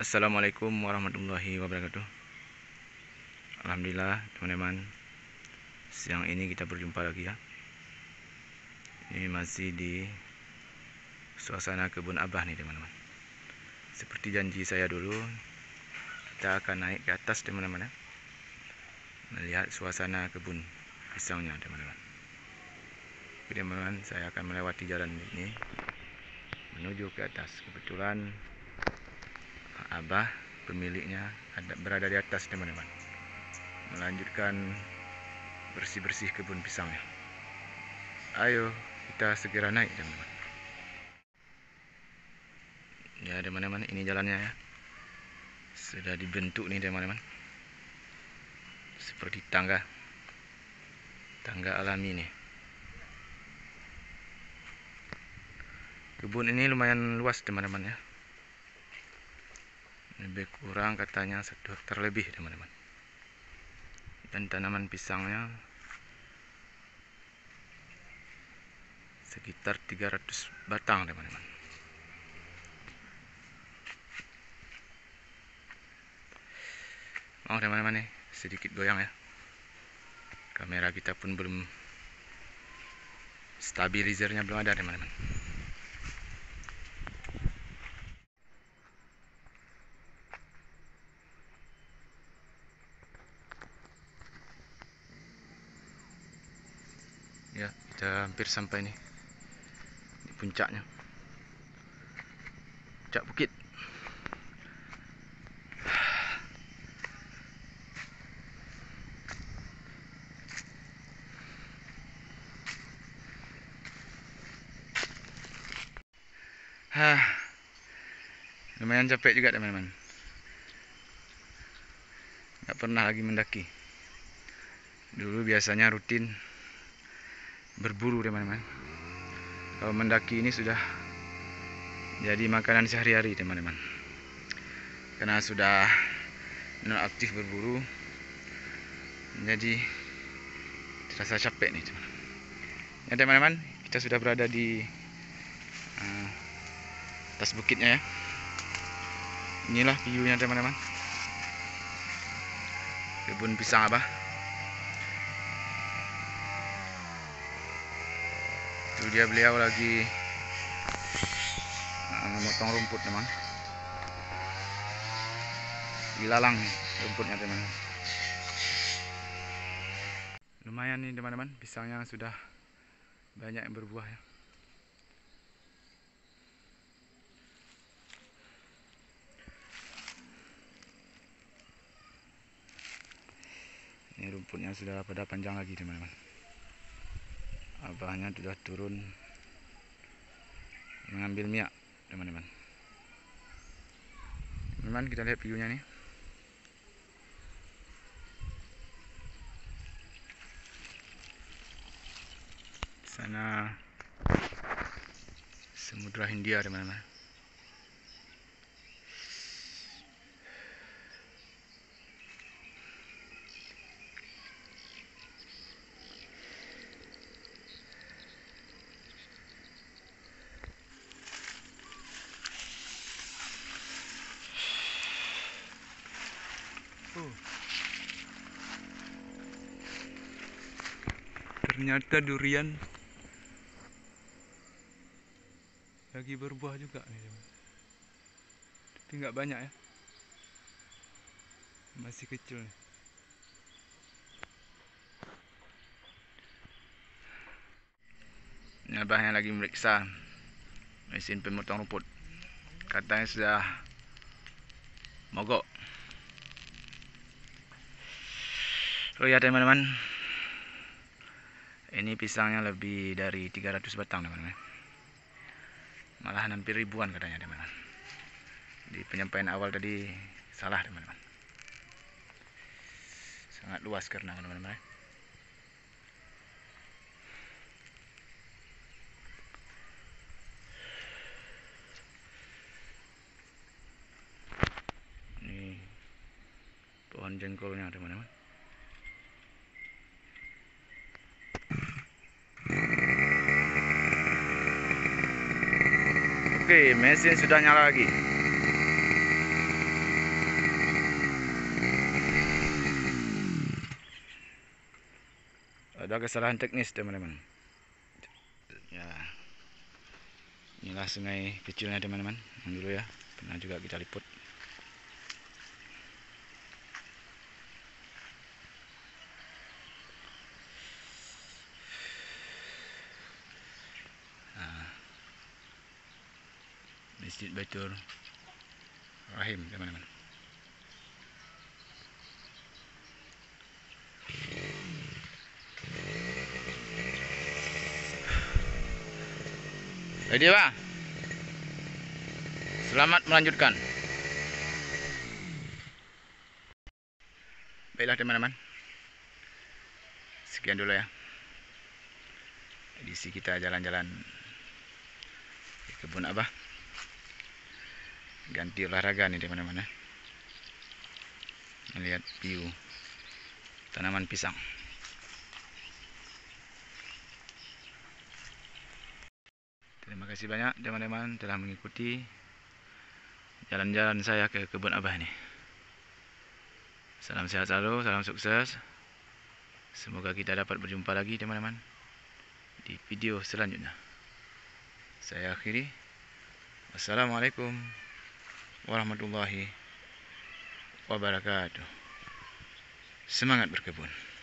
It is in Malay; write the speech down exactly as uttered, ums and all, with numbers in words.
Assalamualaikum warahmatullahi wabarakatuh. Alhamdulillah teman-teman, siang ini kita berjumpa lagi ya. Ini masih di suasana kebun abah nih teman-teman. Seperti janji saya dulu, kita akan naik ke atas teman-teman ya, melihat suasana kebun pisangnya teman-teman. Oke teman-teman, saya akan melewati jalan ini menuju ke atas. Kebetulan abah pemiliknya ada berada di atas teman-teman, melanjutkan bersih-bersih kebun pisangnya. Ayo kita segera naik teman-teman. Ya teman-teman, ini jalannya ya, sudah dibentuk nih teman-teman, seperti tangga tangga alami nih. Kebun ini lumayan luas teman-teman ya, lebih kurang katanya satu hektar lebih teman-teman, dan tanaman pisangnya sekitar tiga ratus batang teman-teman. Oh teman-teman nih, sedikit goyang ya, kamera kita pun belum, stabilizernya belum ada teman-teman. Ya, kita hampir sampai nih di puncaknya, puncak bukit. Hah, lumayan capek juga teman-teman. Nggak pernah lagi mendaki. Dulu biasanya rutin berburu teman-teman. Kalau mendaki ini sudah jadi makanan sehari-hari teman-teman, karena sudah nonaktif berburu, jadi terasa capek nih teman. Ya teman-teman, kita sudah berada di uh, atas bukitnya ya. Inilah view-nya teman-teman, kebun pisang abah. Itu dia beliau lagi uh, memotong rumput teman. Dilalang nih rumputnya teman-teman. Lumayan nih teman-teman, pisangnya sudah banyak yang berbuah ya. Ini rumputnya sudah pada panjang lagi teman-teman. Abahnya sudah turun mengambil minyak teman-teman. Teman-teman, kita lihat view-nya nih. Sana Samudra Hindia teman-teman. Oh. Ternyata durian lagi berbuah juga nih teman. Tapi nggak banyak ya, masih kecil nih. Ini abahnya lagi meriksa mesin pemotong rumput, katanya sudah mogok. Oh ya teman-teman, ini pisangnya lebih dari tiga ratus batang teman-teman, malahan hampir ribuan katanya teman-teman. Di penyampaian awal tadi salah teman-teman, sangat luas karena teman-teman. Ini pohon jengkolnya teman-teman. Oke, mesin sudah nyala lagi. Ada kesalahan teknis teman-teman. Ya, inilah sungai kecilnya teman-teman. Yang dulu ya, pernah juga kita liput. Nah, Masjid Baitur Rahim teman-teman. Jadi Pak, selamat melanjutkan. Baiklah teman-teman, sekian dulu ya edisi kita jalan-jalan di kebun Abah. Ganti olahraga nih teman-teman ya, melihat view tanaman pisang. Terima kasih banyak teman-teman telah mengikuti jalan-jalan saya ke kebun Abah ini. Salam sehat selalu, salam sukses. Semoga kita dapat berjumpa lagi teman-teman di video selanjutnya. Saya akhiri. Wassalamualaikum warahmatullahi wabarakatuh. Semangat berkebun.